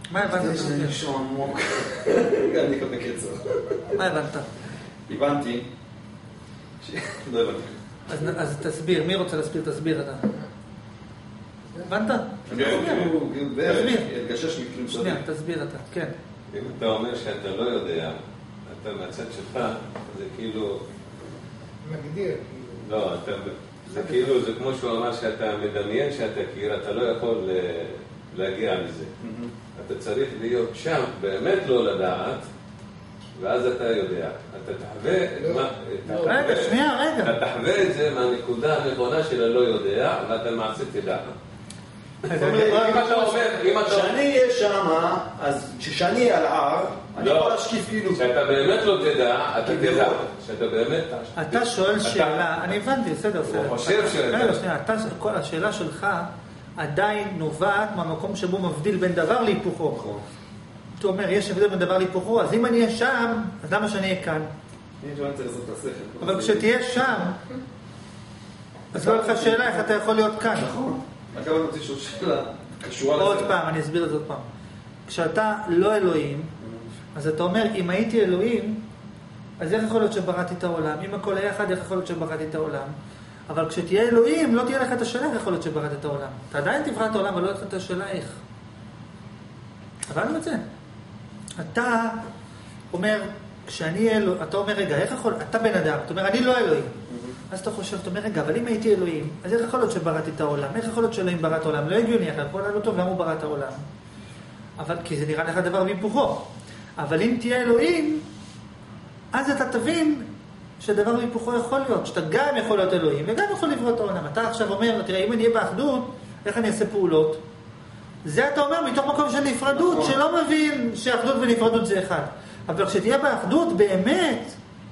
מה הבנת? זה נשמע עמוק. גם נקרא בקצר. מה הבנת? הבנתי. לא הבנתי. אז תסביר, מי רוצה להסביר? תסביר אתה. הבנת? תסביר. גשש מקרים סודי. שנייה, תסביר אתה, כן. אם אתה אומר שאתה לא יודע, אתה מהצד שלך, זה כאילו... מגדיר. לא, זה כאילו, זה כמו שהוא אמר שאתה מדמיין שאתה כאילו, אתה לא יכול להגיע לזה. אתה צריך להיות שם, באמת לא לדעת, ואז אתה יודע. אתה תחווה... רגע, שנייה, רגע. אתה תחווה את זה מהנקודה הנכונה של הלא יודע, ואתה מעשית תדע. כשאני אהיה שם, אז כשאני על ההר, אני יכול להשקיף כאילו... כשאתה באמת לא תדע, אתה תדע. שאתה באמת... אתה שואל שאלה, אני הבנתי, בסדר. הוא חושב רגע, שנייה, השאלה שלך עדיין נובעת מהמקום שבו מבדיל בין דבר להיפוכו. אתה אומר, יש הבדל בין דבר להיפוכו, אז אם אני אהיה שם, אז למה שאני אהיה כאן? אבל כשתהיה שם, אז לא לך שאלה איך אתה יכול להיות כאן. נכון. רק אבל נוציא שוב שאלה קשורה לזה. עוד פעם, אני אסביר את זה עוד פעם. כשאתה לא אלוהים, אז אתה אומר, אם הייתי אלוהים, אז איך יכול להיות שבראתי את העולם? אם הכל היה אחד, איך יכול להיות שבראתי את העולם? אבל כשתהיה אלוהים, לא תהיה לך את השאלה איך יכול להיות שבראתי את העולם. אתה עדיין תברא את העולם, אבל לא תהיה לך את השאלה איך. הבנו את זה. אתה אומר, כשאני אלוהים, אתה אומר, רגע, איך יכול, אתה בן אדם, אתה אומר, אני לא אלוהים. אז אתה חושב, אתה אומר, רגע, אבל אם הייתי אלוהים, אז איך יכול להיות שבראתי את העולם? איך יכול להיות שאלוהים ברא את העולם? לא הגיוני, אחר כל לא טוב, למה הוא ברא את העולם? אבל, כי זה נראה לך דבר והיפוכו. אבל אם תהיה אלוהים, אז אתה תבין שדבר והיפוכו יכול להיות, שאתה גם יכול להיות אלוהים וגם יכול לברוא את העולם. אתה עכשיו אומר, תראה, אם אני אהיה באחדות, איך אני אעשה פעולות? זה אתה אומר מתוך מקום של נפרדות, שלא מבין שאחדות ונפרדות זה אחד. אבל כשתהיה באחדות באמת,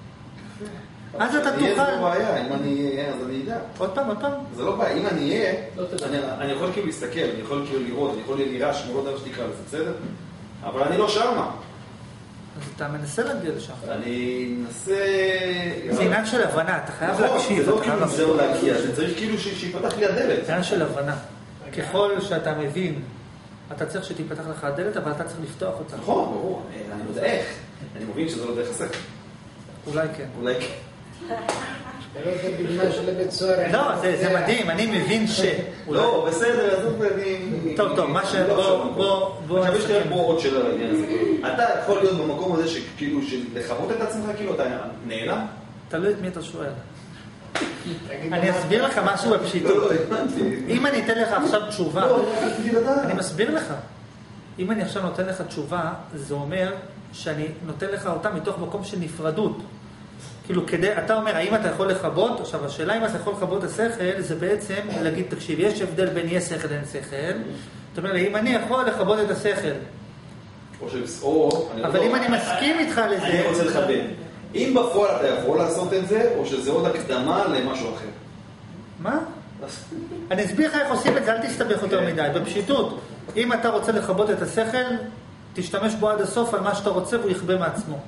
אז אתה תוכל... יהיה זה בעיה, אם אני אהיה, אז אני אדע. עוד פעם. זה לא בעיה, אם אני אהיה, אני יכול כאילו להסתכל, אני יכול כאילו לראות, אני יכול להירש, אני לא יודע מה שתקרא לזה, בסדר? אבל אני לא שמה. אז אתה מנסה להגיע לשם. אני מנסה... זה עניין של הבנה, אתה חייב להקשיב. זה לא כאילו זהו להגיע, זה צריך כאילו שיפתח לי הדלת. עניין של הבנה. ככל שאתה מבין, אתה צריך שתיפתח לך הדלת, אבל אתה צריך לפתוח אותה. נכון, ברור, אני לא יודע איך. אני מבין שזה לא דרך השכל. אולי כן. אולי כן. זה לא את הדוגמה של הבית סוהר. לא, זה מדהים, אני מבין ש... לא, בסדר, אז אני... טוב, מה ש... בוא... עכשיו יש לי פה עוד שאלה לעניין הזה. אתה יכול להיות במקום הזה שכאילו, לחוות את עצמך, כאילו אתה נעלם? תלוי את מי אתה שואל. אני אסביר לך משהו בפשיטות. אם אני אתן לך עכשיו תשובה... אני מסביר לך. אם אני עכשיו נותן לך תשובה, זה אומר שאני נותן לך אותה מתוך מקום של נפרדות. כאילו, אתה אומר, האם אתה יכול לחבות? עכשיו, השאלה אם אתה יכול לחבות את השכל, זה בעצם להגיד, תקשיב, יש הבדל בין יש שכל אין שכל. זאת אומרת, האם אני יכול לחבות את השכל? אבל אם אני מסכים איתך לזה... אני רוצה לכוון. אם בפועל אתה יכול לעשות את זה, או שזה עוד הקדמה למשהו אחר? מה? אני אסביר לך איך עושים את זה, אל תסתבך יותר מדי. בפשיטות, אם אתה רוצה לחבות את השכל, תשתמש בו עד הסוף על מה שאתה רוצה והוא יכבה מעצמו.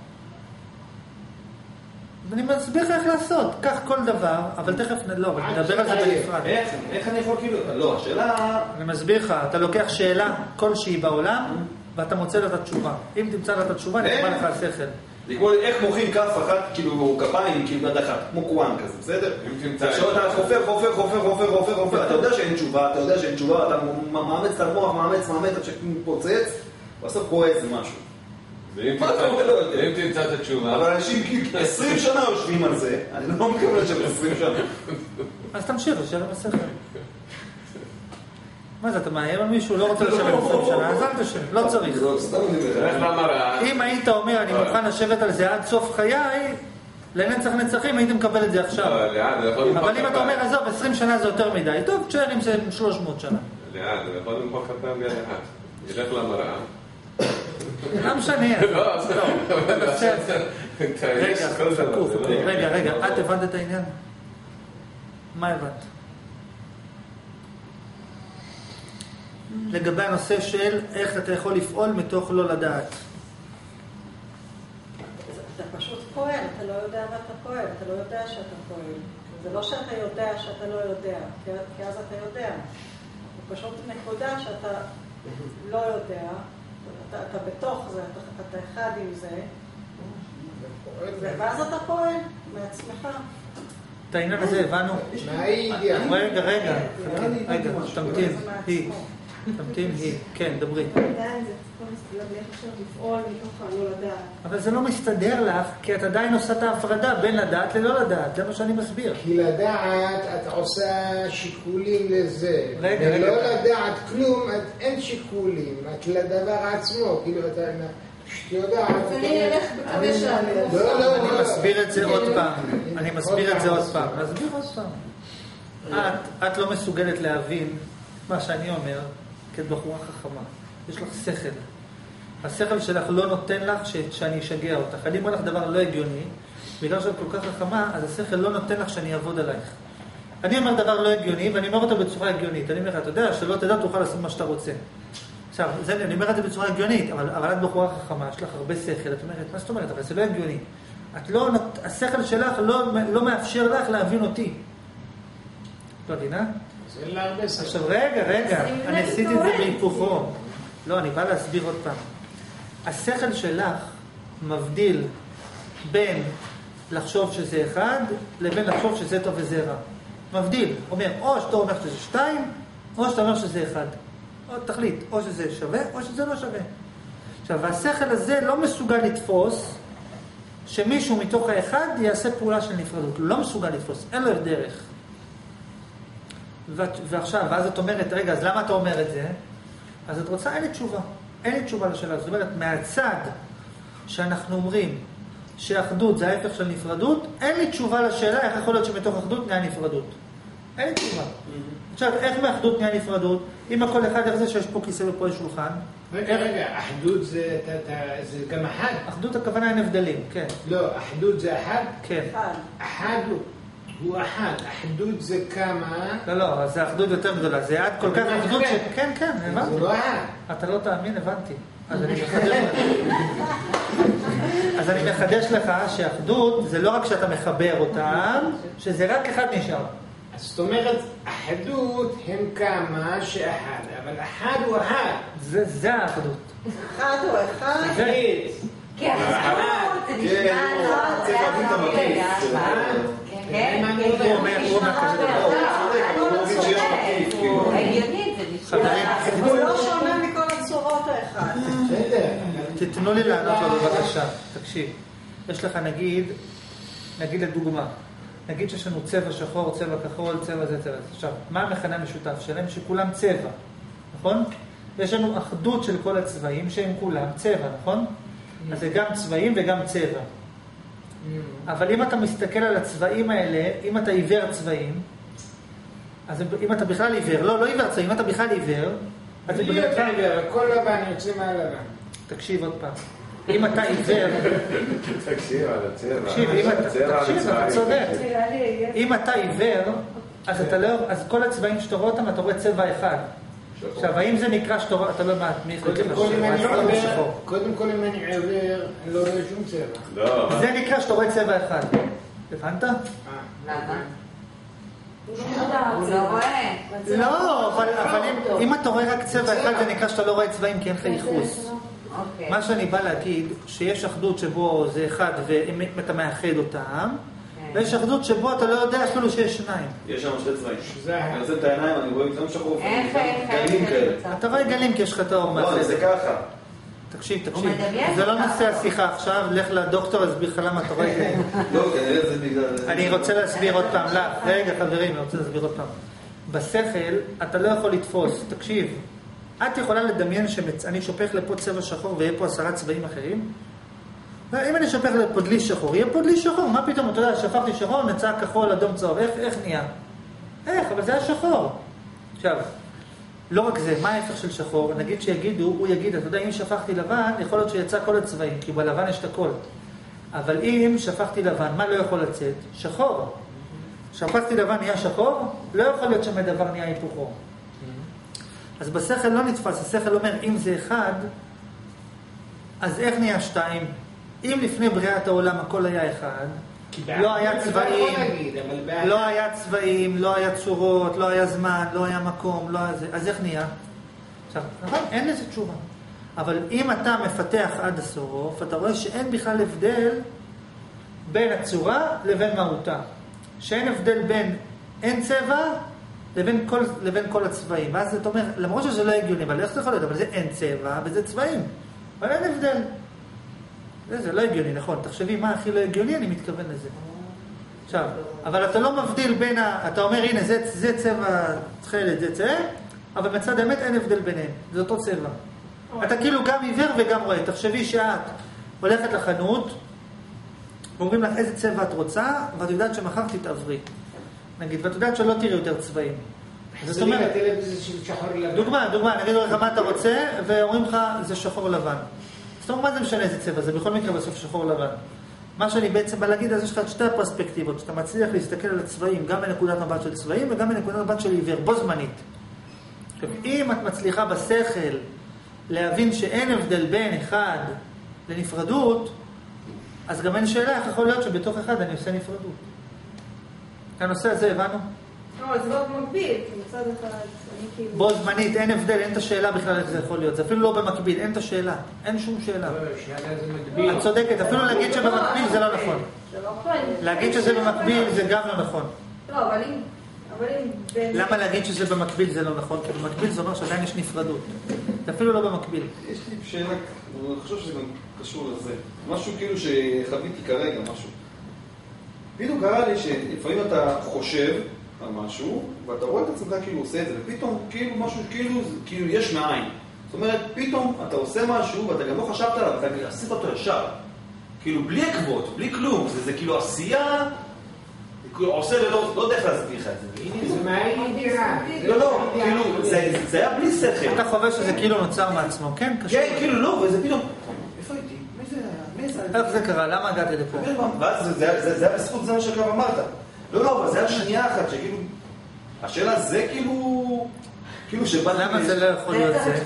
אני מסביר לך איך לעשות, קח כל דבר, אבל תכף, לא, אבל נדבר על זה בנפרד. איך אני יכול כאילו, לא, השאלה... אני מסביר לך, אתה לוקח שאלה כלשהי בעולם, ואתה מוצא לה את התשובה. אם תמצא לה את התשובה, נקבע לך השכל. זה כמו איך מוחאים כף אחת, כאילו כפיים, כאילו בד אחת, כמו קוואן כזה, בסדר? עכשיו אתה חופר, אתה יודע שאין תשובה, אתה מאמץ את המוח, מאמץ, עד שפוצץ, בסוף קורה איזה משהו. ואם תמצא את התשובה... אבל אנשים 20 שנה יושבים על זה, אני לא מקבל שם 20 שנה. אז תמשיך, לשאר עם השכל. מה זה, אתה מאיים על מישהו? לא רוצה לשבת 20 שנה, אז אל תשב, לא צריך. אם היית אומר, אני מוכן לשבת על זה עד סוף חיי, לנצח נצחים, הייתם מקבל את זה עכשיו. אבל אם אתה אומר, עזוב, 20 שנה זה יותר מדי, טוב, תשאר עם זה 300 שנה. לאן, הוא יכול למחוא כפיים ביד אחת. ילך למראה. לא משנה. רגע, את הבנת את העניין? מה הבנת? לגבי הנושא של איך אתה יכול לפעול מתוך לא לדעת. אתה פשוט פועל, אתה לא יודע מה אתה פועל, אתה לא יודע שאתה פועל. זה לא שאתה יודע שאתה לא יודע, כי אז אתה יודע. זה פשוט נקודה שאתה לא יודע, אתה בתוך זה, אתה אחד עם זה, ואז אתה פועל מעצמך. את העניין הזה הבנו. מה היא הגיעה? רגע, תמתין, כן, דברי. עדיין זה כל מסתדר לי איך אפשר לפעול מתוך הלא לדעת. אבל זה לא מסתדר לך, כי את עדיין עושה את ההפרדה בין לדעת ללא לדעת, זה מה שאני מסביר. כי לדעת את עושה שיקולים לזה. רגע. ולא לדעת כלום, אין שיקולים. את לדבר עצמו, כאילו אתה... שתיודעת... אני אלך בקווה שלנו. לא. אני מסביר את זה עוד פעם. נסביר עוד פעם. את לא מסוגלת להבין מה שאני אומר כבחורה חכמה. יש לך שכל. השכל שלך לא נותן לך שאני אשגע אותך. אני אומר לך דבר לא הגיוני, בגלל שאת כל כך חכמה, אז השכל לא נותן לך שאני אעבוד עלייך. אני אומר דבר לא הגיוני, ואני אומר אותו בצורה הגיונית. אני אומר לך, אתה יודע, שלא תדע, תוכל לעשות מה שאתה רוצה. עכשיו, אני אומר את זה בצורה הגיונית, אבל את בחורה חכמה, יש לך הרבה שכל. את אומרת, מה זאת אומרת? אבל זה לא הגיוני. השכל שלך לא מאפשר לך להבין אותי. לא מבינה? זה לא הרבה שכל. עכשיו, רגע, אני עשיתי את זה בהיפוכו. לא, אני בא להסביר עוד פעם. השכל שלך מבדיל בין לחשוב שזה אחד, לבין לחשוב שזה טוב וזה רע. מבדיל. אומר, או שאתה אומר שזה 2, או שאתה אומר שזה 1. או תחליט, או שזה שווה, או שזה לא שווה. עכשיו, השכל הזה לא מסוגל לתפוס שמישהו מתוך האחד יעשה פעולה של נפרדות. הוא לא מסוגל לתפוס, אין לו דרך. ועכשיו, ואז את אומרת, רגע, אז למה אתה אומר את זה? אז את רוצה, אין לי תשובה לשאלה. זאת אומרת, מהצד שאנחנו אומרים שאחדות זה ההפך של נפרדות, אין לי תשובה לשאלה איך יכול להיות שמתוך אחדות נהיה נפרדות. אין לי תשובה. עכשיו, איך מאחדות נהיה נפרדות? אם הכל אחד, איך זה שיש פה כיסא ופה יש שולחן? רגע, אחדות זה גם אחד? אחדות הכוונה אין הבדלים, כן. לא, אחדות זה אחד? כן. אחד הוא אחד. אחדות זה כמה? לא, אז זה אחדות יותר גדולה. זה עד כל כך אחדות ש... כן, הבנתי. זה לא אחד. אתה לא תאמין, הבנתי. אז אני מחדש לך שאחדות זה לא רק שאתה מחבר אותם, שזה רק אחד נשאר. זאת אומרת, אחדות הם כמה שאחד, אבל אחד הוא אחד. זה האחדות. אחד הוא אחד. כן, צריך להבין את המקיף. הוא לא שונה מכל הצורות האחד. תתנו לי לענות לו בבקשה. תקשיב, יש לך נגיד לדוגמה, נגיד שיש לנו צבע שחור, צבע כחול, צבע זה. עכשיו, מה המכנה המשותף שלהם? שכולם צבע, נכון? יש לנו אחדות של כל הצבעים שהם כולם צבע, נכון? אז זה גם צבעים וגם צבע. אבל אם אתה מסתכל על הצבעים האלה, אם אתה עיוור צבעים, אז אם אתה בכלל עיוור, לא עיוור צבעים, אם אתה בכלל עיוור, אז זה בכלל עיוור, הכל לבן יוצא מהלבן. תקשיב עוד פעם. אם אתה עיוור... תקשיב על הצבע. תקשיב, אתה צודק. אם אתה עיוור, אז כל הצבעים שאתה רואה אותם, אתה רואה צבע אחד. עכשיו, האם זה נקרא שאתה רואה, אתה לא מעט מי יכול קודם כל אם אני עיוור, אני לא רואה שום צבע. זה נקרא שאתה רואה צבע אחד. הבנת? למה? הוא לא רואה. לא, אבל אם אתה רואה רק צבע אחד, זה נקרא שאתה לא רואה צבעים כי אין לך ייחוס. מה שאני בא להגיד, שיש אחדות שבו זה אחד ואתה מאחד אותם, ויש אחדות שבו אתה לא יודע אפילו שיש שניים. יש שם שתי צבעים. אני עושה את העיניים, אני רואה גם שחור, גלים כאלה. אתה רואה גלים כי יש לך את האור מאחד. לא, זה ככה. תקשיב. זה לא נושא השיחה עכשיו, לך לדוקטור, אסביר לך למה אתה רואה גלים. לא, כנראה זה בגלל... אני רוצה להסביר עוד פעם. רגע, חברים, אני רוצה להסביר עוד פעם. בשכל, אתה לא יכול לתפוס. תקשיב. את יכולה לדמיין שאני שופך לפה צבע שחור ויהיה פה 10 צבעים אחרים? אם אני שופך לפה דלי שחור, יהיה פה דלי שחור. מה פתאום, אתה יודע, שפכתי שחור, נצא כחול, אדום, צהוב. איך נהיה? אבל זה היה שחור. עכשיו, לא רק זה, מה ההפך של שחור? נגיד הוא יגיד, אתה יודע, אם שפכתי לבן, יכול להיות שיצא כל הצבעים, כי בלבן יש את הכל. אבל אם שפכתי לבן, מה לא יכול לצאת? שחור. שפכתי לבן נהיה שחור, לא יכול להיות שמדבר נהיה היפוכו. אז בשכל לא נתפס, השכל אומר, אם זה אחד, אז איך נהיה 2? אם לפני בריאת העולם הכל היה אחד, לא היה צבעים, לא היה צורות, לא היה זמן, לא היה מקום, אז איך נהיה? עכשיו, נכון, אין לזה תשובה. אבל אם אתה מפתח עד הסוף, אתה רואה שאין בכלל הבדל בין הצורה לבין מהותה. שאין הבדל בין אין צבע לבין כל הצבעים. ואז אתה אומר, למרות שזה לא הגיוני, אבל איך זה יכול להיות? אבל זה אין צבע וזה צבעים. אבל אין הבדל. זה לא הגיוני, נכון. תחשבי מה הכי לא הגיוני, אני מתכוון לזה. עכשיו, אבל אתה לא מבדיל בין אתה אומר, הנה, זה צבע תחילת, זה צבע, אבל מצד האמת אין הבדל ביניהם. זה אותו צבע. אתה כאילו גם עיוור וגם רואה. תחשבי שאת הולכת לחנות, ואומרים לך איזה צבע את רוצה, ואת יודעת שמחר תתעברי. נגיד, ואת יודעת שלא תראי יותר צבעים. זאת אומרת, דוגמה, נגיד לך מה אתה רוצה, ואומרים לך זה שחור לבן. זאת אומרת, מה זה משנה איזה צבע? זה בכל מקרה בסוף שחור לבן. מה שאני בעצם בא להגיד, אז יש לך שתי הפרספקטיבות, שאתה מצליח להסתכל על הצבעים, גם מנקודת מבט של צבעים, וגם מנקודת מבט של עיוור, בו זמנית. אם את מצליחה בשכל להבין שאין הבדל בין אחד לנפרדות, אז גם אין שאלה איך יכול להיות שבתוך אחד אני עושה נפרדות. הנושא הזה הבנו? לא, זה לא מקביל, כי מצד אחד אני כאילו... בו זמנית, אין הבדל, אין את השאלה בכלל איך זה יכול להיות. זה אפילו לא במקביל, אין את השאלה. אין שום שאלה. את צודקת, אפילו להגיד שבמקביל זה לא נכון. להגיד שזה במקביל זה גם לא נכון. לא, אבל אם... למה להגיד שזה במקביל זה לא נכון? כי במקביל זה אומר שעדיין יש נפרדות. זה אפילו לא במקביל. יש לי שאלה, אני חושב שזה גם קשור לזה. משהו כאילו שחוויתי כרגע, משהו. פתאום קרה לי שלפעמים אתה חושב על משהו, ואתה רואה את עצמך כאילו עושה את זה, ופתאום כאילו משהו כאילו יש מאין. זאת אומרת, פתאום אתה עושה משהו, ואתה גם לא חשבת עליו, ואתה עשית אותו ישר. כאילו בלי עקבות, בלי כלום. זה כאילו עשייה... עושה ללא, לא יודע איך להסביר לך את זה. זה מאין נדירה. לא, כאילו, זה היה בלי שכל. אתה חווה שזה כאילו נוצר מעצמו, כן? קשור. כן, כאילו לא, וזה פתאום... איפה הייתי? מי זה? איך זה קרה? למה הגעתי לפה? ואז זה היה בזכות זה מה שכבר אמרת. לא, אבל זה היה שנייה אחת שכאילו... השאלה זה כאילו שבאתי... למה זה לא יכול להיות זה?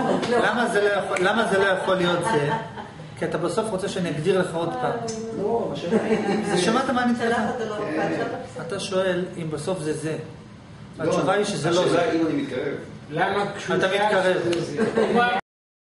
למה זה לא יכול להיות זה? כי אתה בסוף רוצה שאני אגדיר לך עוד פעם. לא, השאלה... שמעת מה אני צריך? אתה שואל אם בסוף זה זה. התשובה היא שזה לא זה. השאלה אם אני מתקרב. למה אתה מתקרב.